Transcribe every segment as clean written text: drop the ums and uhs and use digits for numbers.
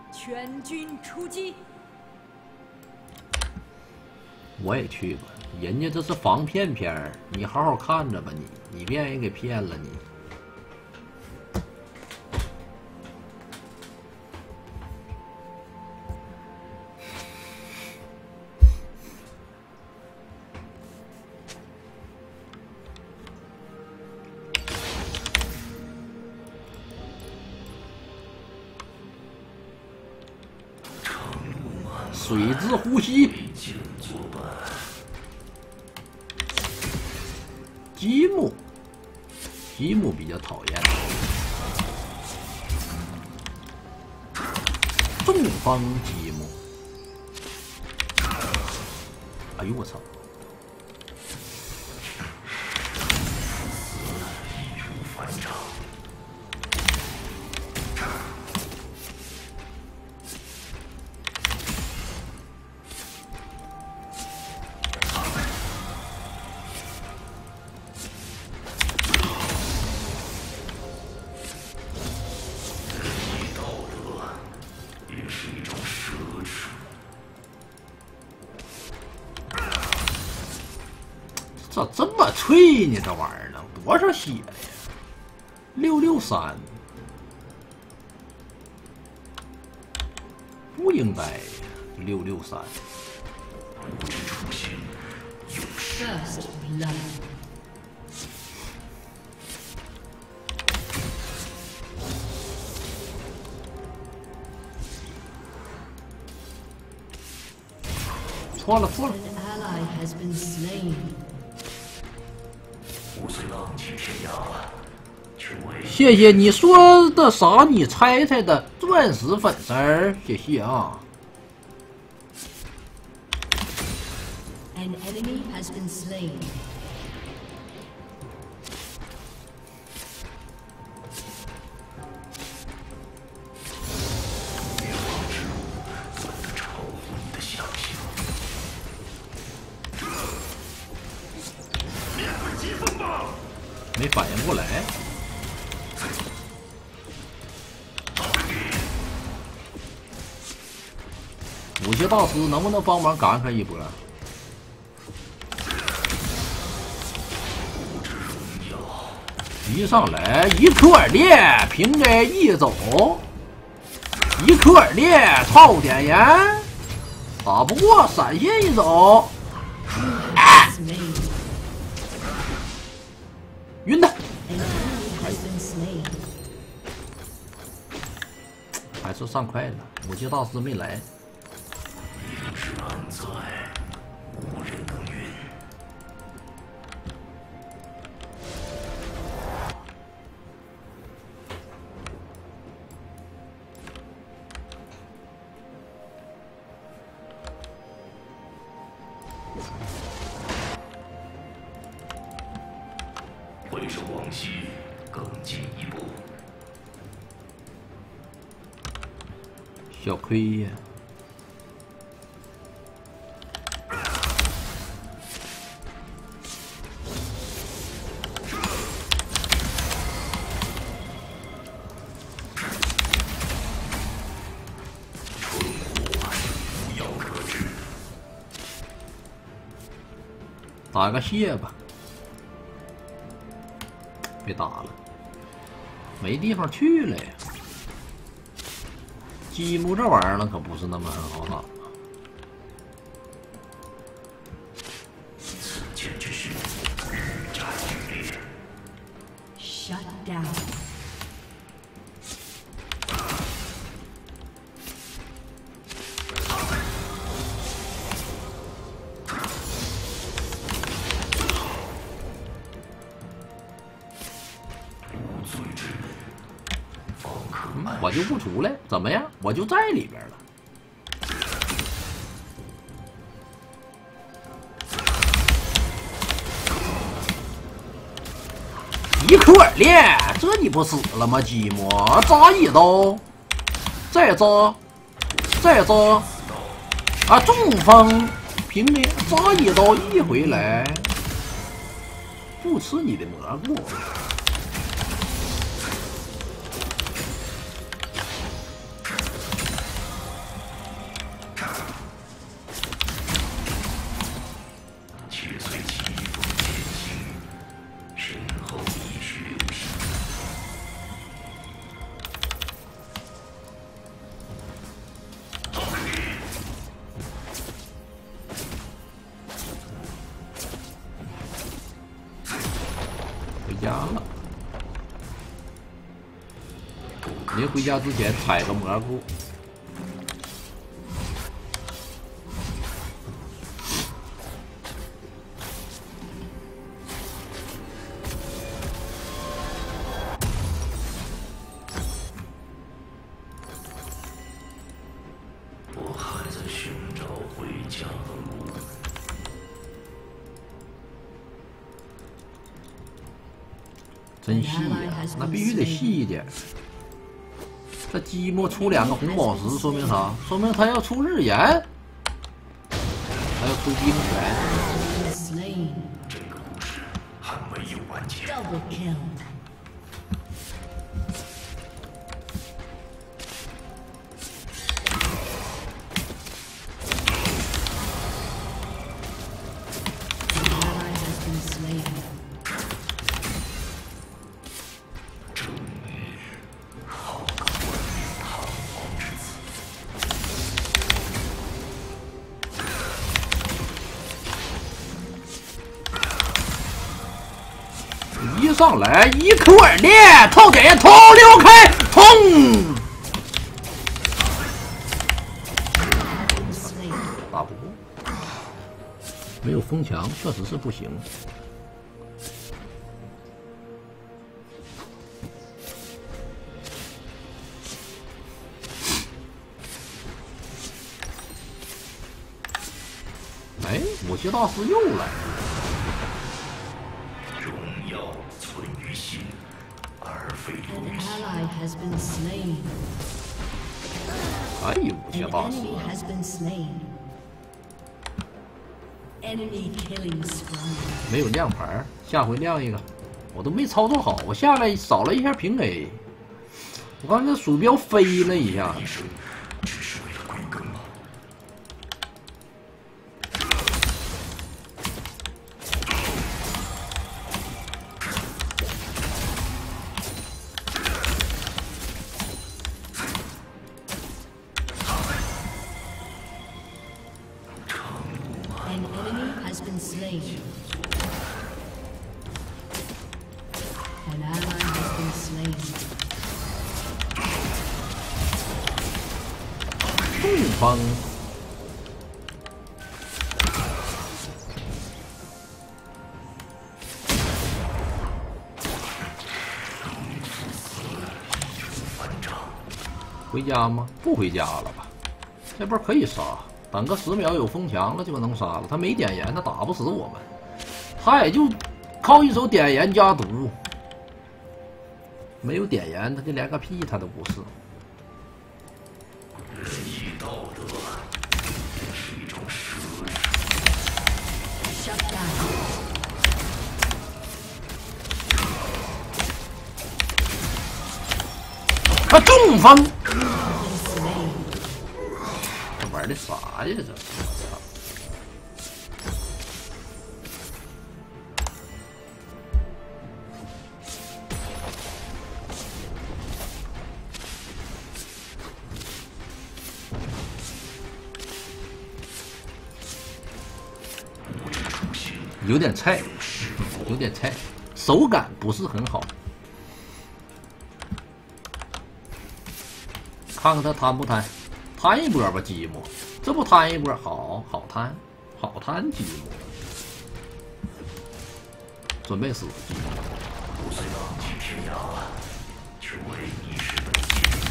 全军出击！ 我也去过，人家这是防骗片儿，你好好看着吧你别让人给骗了你。水之呼吸，积木比较讨厌。众方积木，哎呦我操！咋这么脆呢？这玩意儿呢？多少血呀？663，不应该呀，663。 First blood. 错了。 An ally has been slain. 谢谢你说的啥？你猜猜的钻石粉丝儿，谢谢啊。 An enemy has been slain. 没反应过来。武器大师能不能帮忙赶开一波？一上来一科尔烈，平 A 一走，一科尔烈超点烟，打不过闪现一走。 晕的，还是上快了。武器大师没来。 回首往昔，更进一步。 小亏呀！ 无药可治。 打个蟹吧。 被打了，没地方去了呀！积木这玩意儿呢，可不是那么很好打。 此简直是日战剧烈。 Shut down. 我就不出来，怎么样？我就在里边了。一科尔烈，这你不死了吗？寂寞，扎一刀，再扎，再扎，啊！中风，平民扎一刀一回来，不吃你的蘑菇。 临回家之前采个蘑菇。 我还在寻找回家的路。 真细呀、那必须得细一点。这寂寞出2个红宝石，说明啥？说明他要出日炎，他要出冰泉。 Slain. 这个故事还没有完结。 Double kill. An ally has been slain. 一上来一口耳裂，头给头溜开，砰！ Slain. 打不过，没有风墙确实是不行。哎，武器大师又来了。 荣耀存于心，而非 An 于心。 ally has been slain. 哎呦，武器 An 大师， enemy has been slain. Enemy killing spree. 没有亮牌，下回亮一个。我都没操作好，我下来扫了一下平 A， 我刚才这鼠标飞了一下。 一生只是为了归根吗？ An enemy has been slain. An ally has been slain. 东方，回家吗？不回家了吧？这波可以杀，等个10秒有风墙了就能杀了。他没点燃，他打不死我们，他也就靠一手点燃加毒，没有点燃，他就连个屁他都不是。 仁义道德是一种奢侈。 Shut down. 他中风， Slain. 这玩的啥呀？这是我操！有点菜，有点菜，手感不是很好。看看他贪不贪，贪一波吧，寂寞，这不贪一波，好贪，好贪寂寞，准备死寂寞。 不虽浪迹天涯，却为你是本心。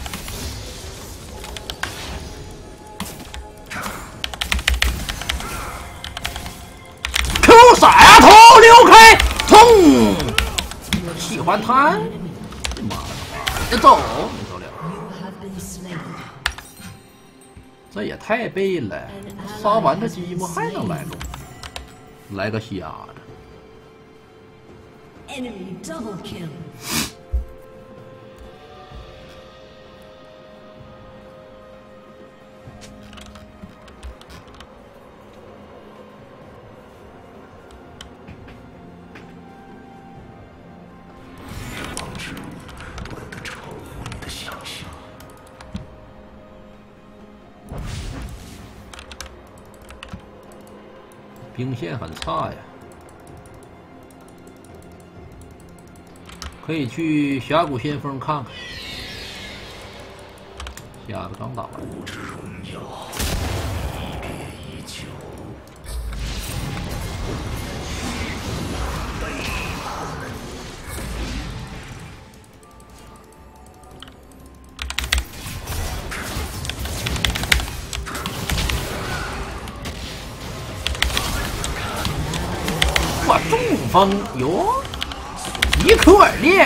Q 闪啊，头溜开，砰！喜欢贪，妈的，走，你走了， You have been slain. 这也太背了。杀完这寂寞还能来个，来个瞎的。 Enemy double kill. 王之路稳得超乎你的想象。 兵线很差呀，可以去峡谷先锋看看。 瞎子刚打完。 无之荣耀，一别已久。 哇，中风哟，一可烈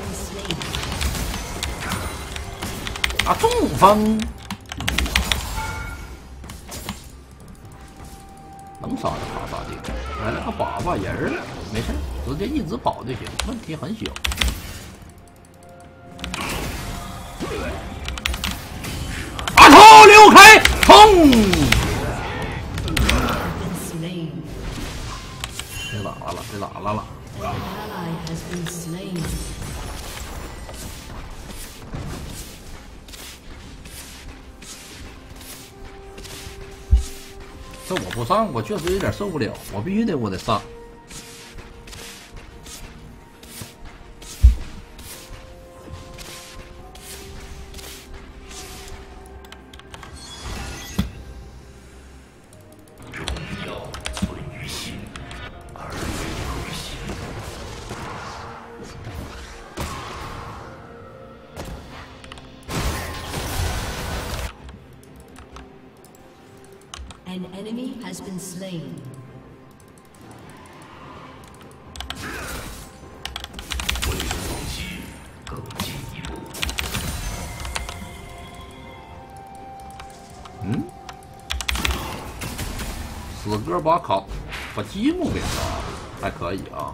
啊，中风能杀就杀杀这个，来了个8人儿，没事，直接一直跑就行，问题很小。把头溜开，冲！别打了，别打了。 An ally has been slain. 这我不上，我确实有点受不了，我必须得，我得上。 荣耀存于心，而非于心。 An enemy has been slain. 为了自己更进一步。 嗯，死哥把积木给杀了，还可以啊。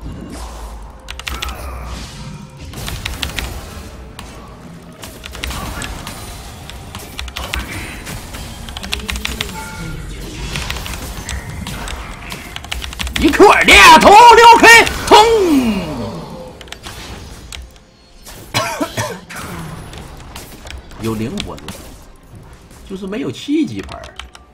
一块儿裂头溜开，砰！有灵魂了，就是没有7级牌。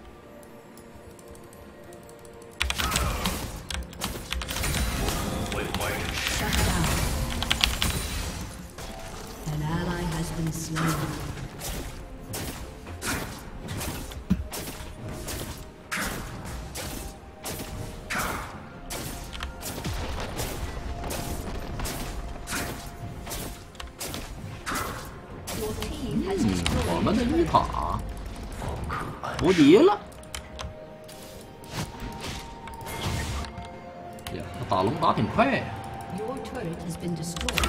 An ally has been slain. 我们的一塔无敌了。呀，他打龙打挺快呀。 Your turret has been destroyed.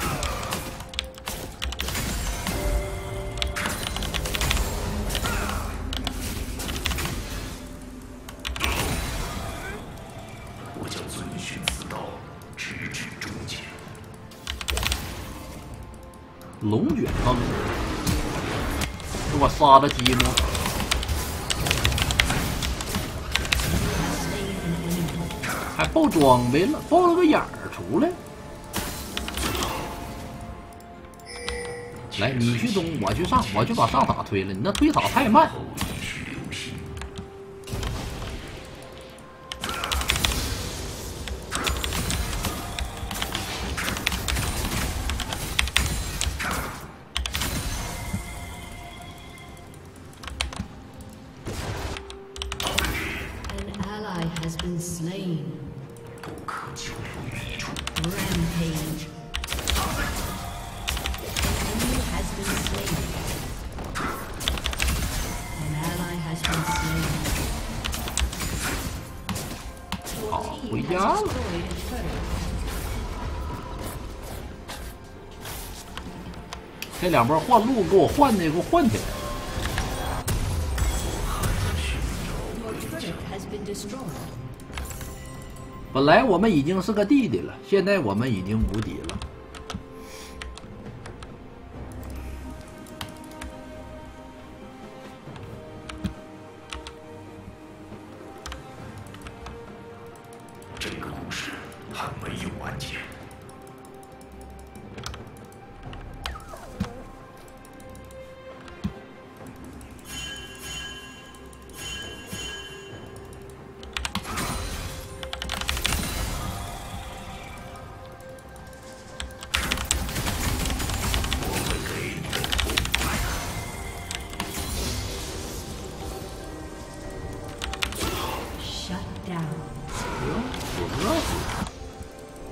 我将遵循此道，直至终结。 龙卷风，给我杀了积木。 还爆装备了，爆了个眼儿出来。来，你去中，我去上，我去把上塔推了。你那推塔太慢。 后继续留心。 An ally has been slain. 不可久留于一处。 Rampage. An enemy has been slain. An ally has been slain. Your 好， team 回 has 家了。 destroyed a turret. 这2波换路给我换起来。 Your turret has been destroyed. 本来我们已经是个弟弟了，现在我们已经无敌了。 这个故事还没有完结。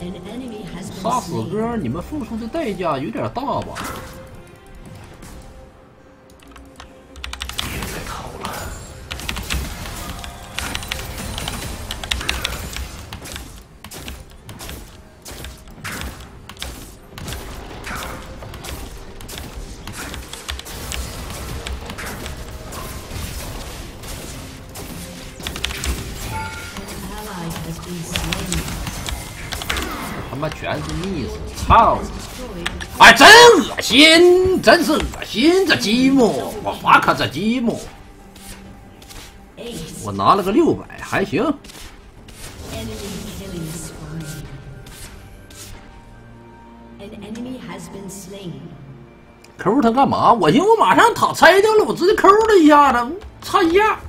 An enemy has been 杀死 slain. 哥，你们付出的代价有点大吧？ 别再逃了！ Ally has been slain. 他妈全是 miss， 操！ Destroyed. 哎，真恶心，真是恶心！这寂寞，我花看这寂寞， Ace. 我拿了个600，还行。 Enemy killing spree. An enemy has been slain. 抠他干嘛？我寻思我马上塔拆掉了，我直接抠他一下子，差一下。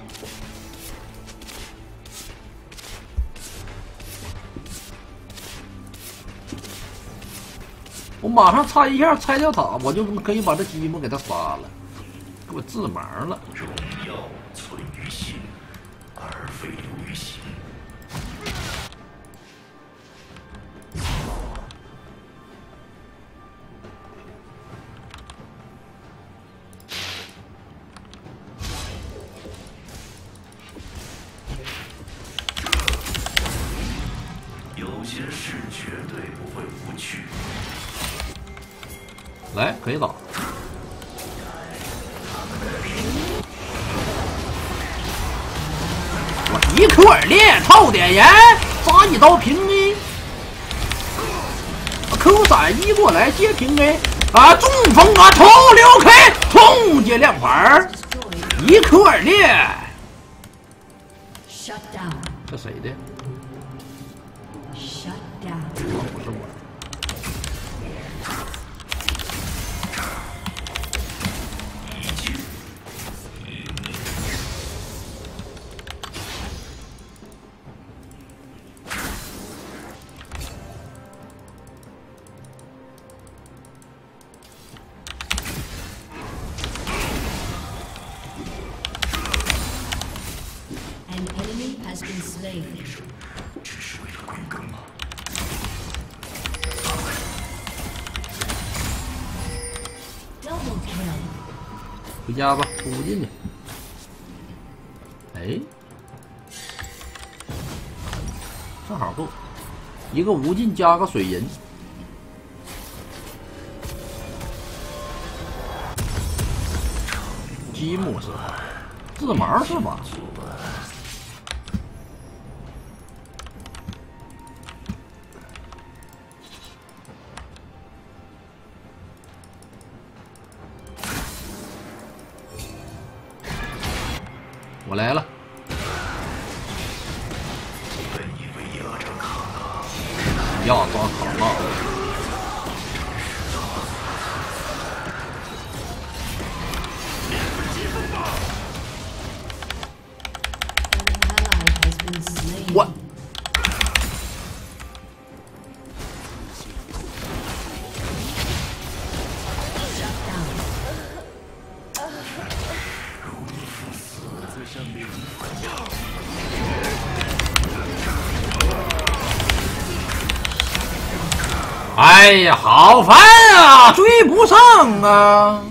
我马上插一下拆掉塔，我就可以把这积木给他杀了，给我致盲了。 荣耀存于心，而非流于形。有些事绝对不会无趣。 来，可以打。我一克尔烈套点烟，扎一刀平 A。Q 闪一过来接平 A 啊，中风啊，冲6K，冲接亮牌， Destroyed. 一克尔烈， Shut down. 这谁的？ Shut down. 不是我。 An enemy has been slain. 只是为了归根吗？ Double kill. 回家吧，出不进去。哎，正好够，一个无尽加个水银。积木是吧？致盲是吧？我来了。 本以为压着卡纳， 亚抓卡纳， An ally has been slain. 我 Shut down. 哎呀，好烦啊，追不上啊！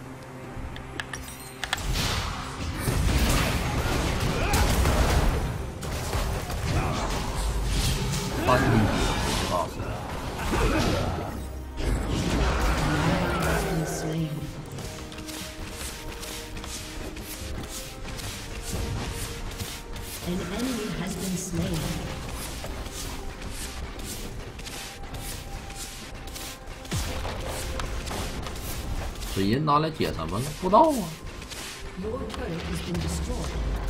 翻地啊！ Has been slain. An enemy has been slain. 水银拿来解什么了？不知道啊。 Your turret has been destroyed.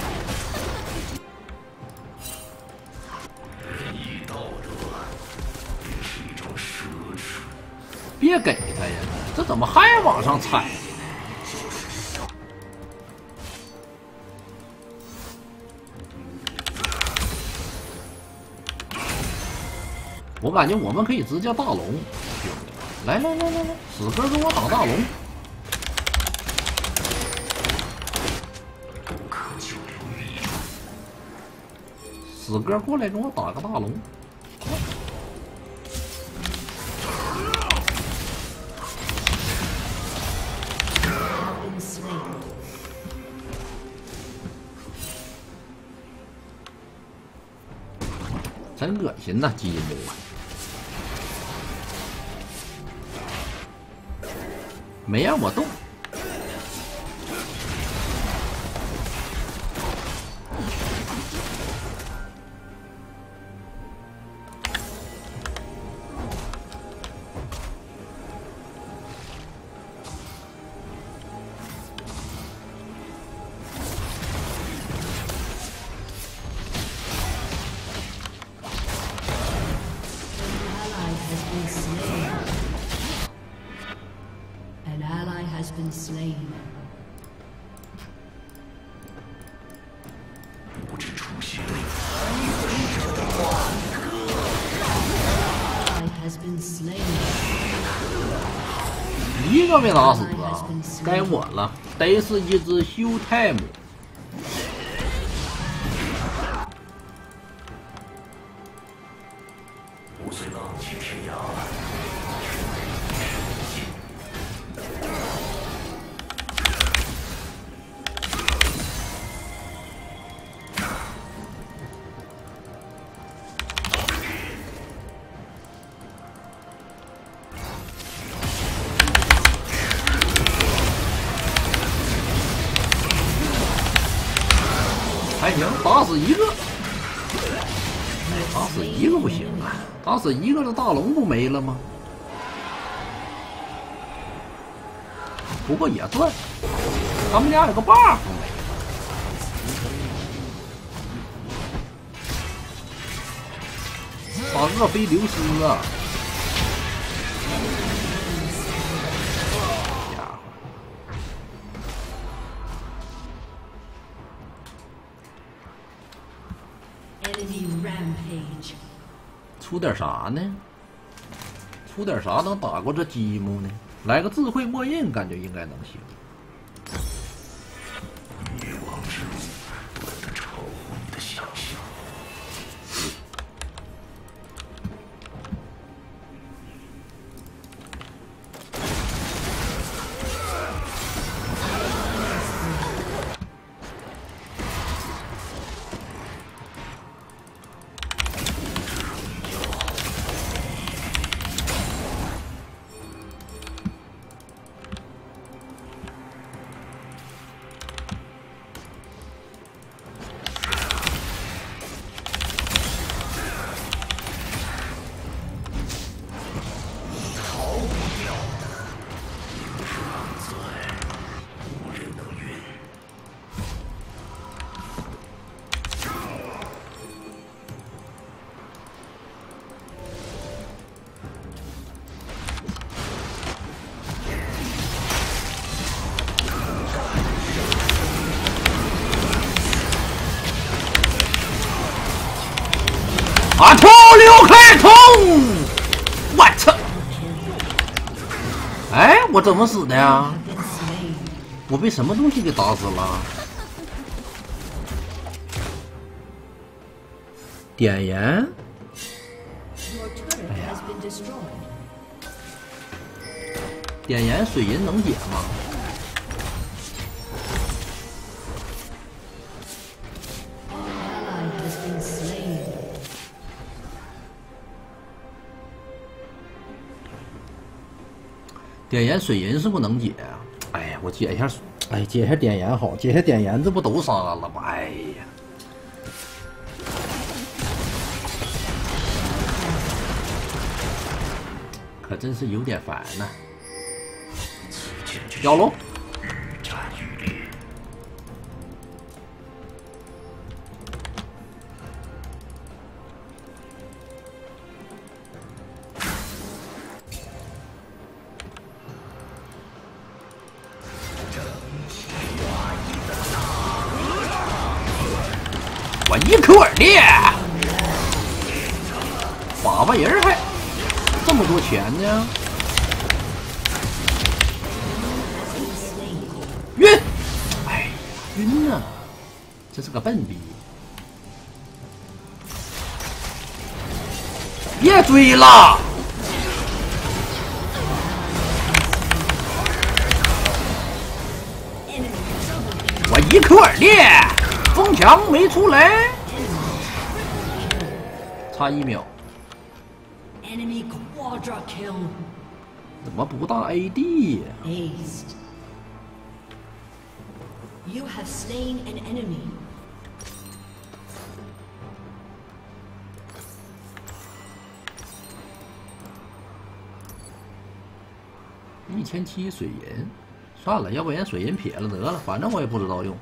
仁义道德也是一种奢侈。 别给他呀！这怎么还往上踩？我感觉我们可以直接大龙，来来来来来，死哥给我打大龙， 不可久留于死哥过来给我打个大龙。 真恶心呐，积木啊！没让我动。 An ally has been slain. 不知出现。 Ally has been slain. 一个没打死啊！该我了，得是一只休泰姆。 我随浪去天涯。 还行，打死一个，打死一个不行啊！打死一个，这大龙不没了吗？不过也赚，他们家有个 buff 没了，把厄菲流失啊！家伙。 Enemy rampage. 出点啥呢？出点啥能打过这积木呢？来个智慧墨印，感觉应该能行。 灭亡之路，短得超乎你的想象。 啊！冲！刘开冲！我操！哎，我怎么死的呀？我被什么东西给打死了？点燃？ Your turret has been destroyed. 点燃水银能解吗？ Ally has been slain. 点燃水银是不能解啊！哎呀，我解一下，哎，解一下点燃好，解一下点燃，这不都杀了吗？哎呀，可真是有点烦呐、妖龙， 日战愈烈。 我一颗耳裂，8万人还这么多钱呢？晕！哎呀，晕呐！这是个笨逼！别追了！我一颗耳裂，风墙没出来。 差1秒。 Enemy quadra kill. 怎么不打 AD 呀？ Aced. You have slain an enemy. 1007水银，算了，要不然水银撇了得了，反正我也不知道用。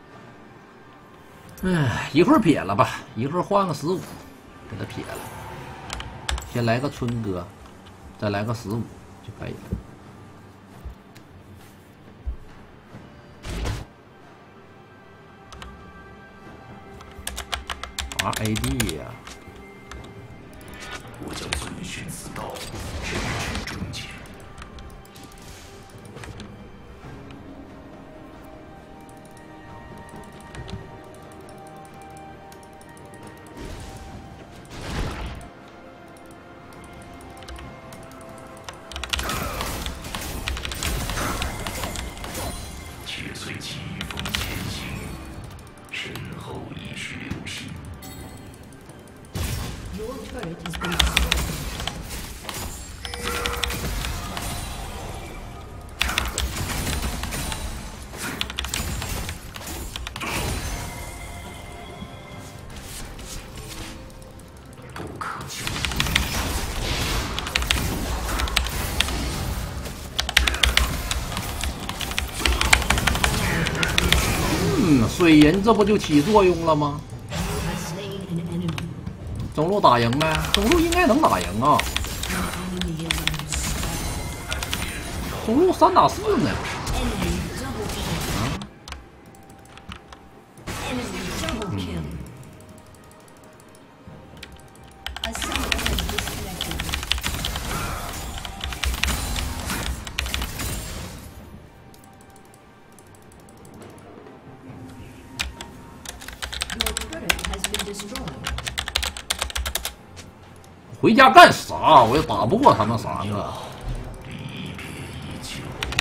哎，一会儿撇了吧，一会儿换个15，给他撇了。先来个春哥，再来个15就可以了。AD 呀！ 我将遵循此道，直至终结。且随疾风前行，身后亦须留心。 Your turret has been destroyed. 不可救。 水银这不就起作用了吗？ You have slain an enemy. 中路打赢呗，中路应该能打赢啊！ An enemy is unstoppable. 中路3打4呢。 Enemy double kill. Enemy double kill. A summoner has disconnected. Your turret has been destroyed. 回家干啥？我也打不过他们3个。 离别依旧。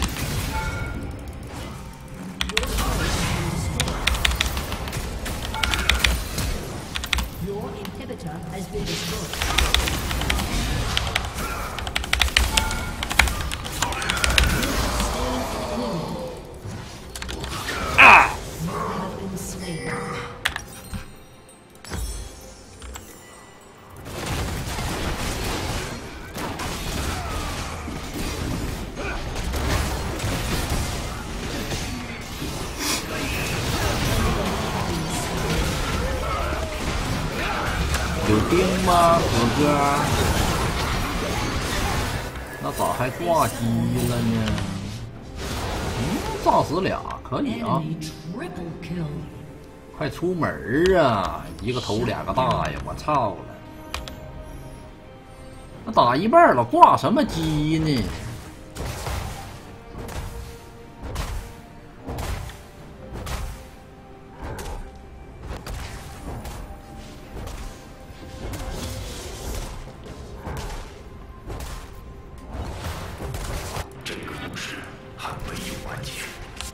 Your inhibitor has been destroyed. You have been slain. 有兵吗，哥哥？那咋还挂机了呢？炸死俩，可以啊！ Enemy triple kill. 快出门啊！一个头2个大呀！我操了！那打一半了，挂什么机呢？ 这个故事还没有完结。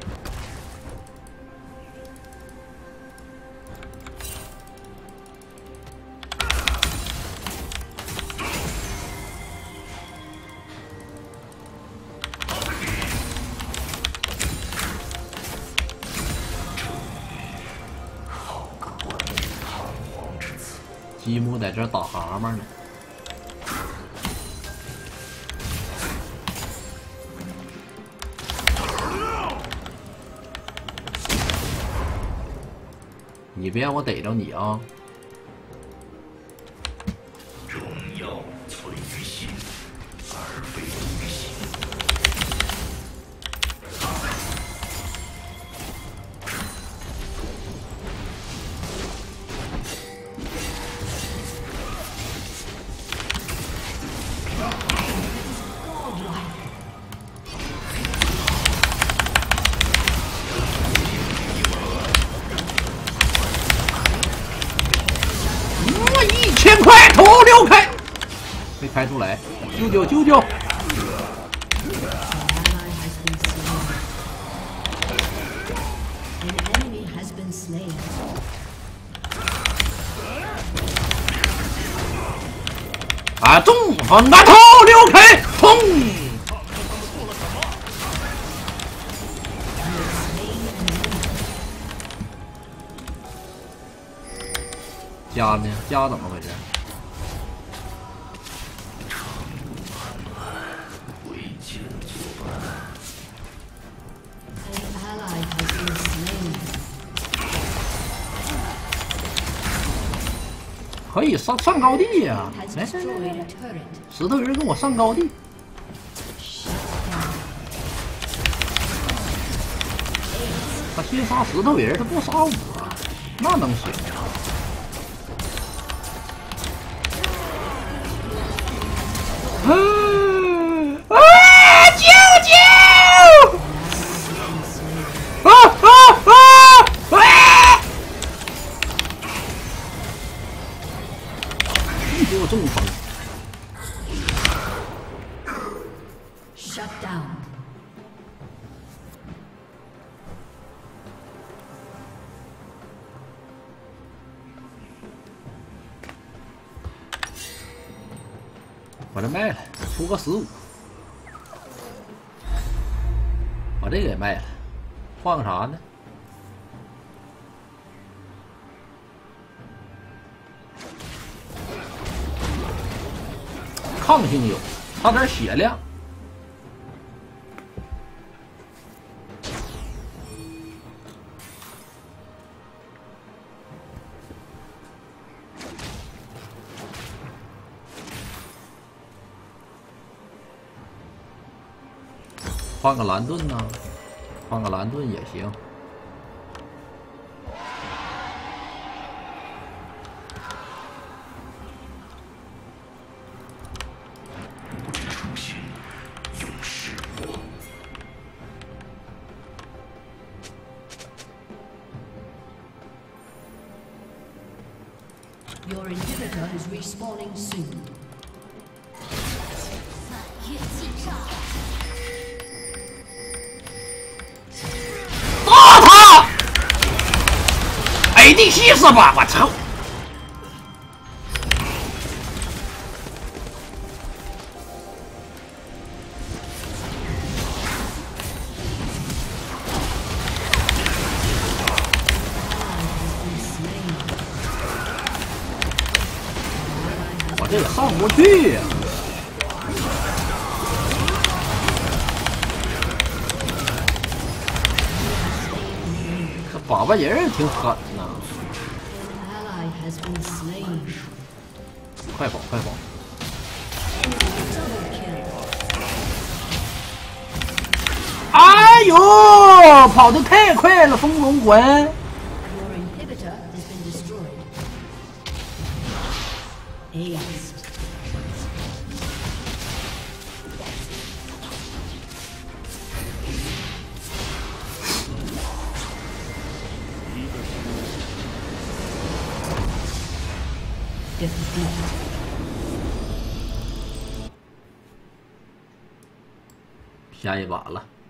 好个冠冕堂皇之词！ 吉姆在这打蛤蟆呢。你别让我逮着你啊！ 荣耀存于心，而非于心。 1000块头6开，没开出来，救救救救！ An enemy has been slain. An enemy has been slain. 啊，中锋啊，头溜开，冲！家呢？家怎么回事？ 可以上高地呀、啊！来，石头人跟我上高地。他先杀石头人，他不杀我，那能行？救救！给我中风 Shut down. 把这卖了，出个15，把这个也卖了，换个啥呢？抗性有，差点血量。换个蓝盾呢？换个蓝盾也行。 Your inhibitor is respawning soon. 打他 ！ADC 是吧？我操！我这个上不去呀、这粑粑人挺狠呐！ Ally has been slain. 快跑，快跑！ Double kill. 哎呦，跑得太快了，风龙魂！ Your inhibitor has been destroyed. Aced. Defeat. 下一把了。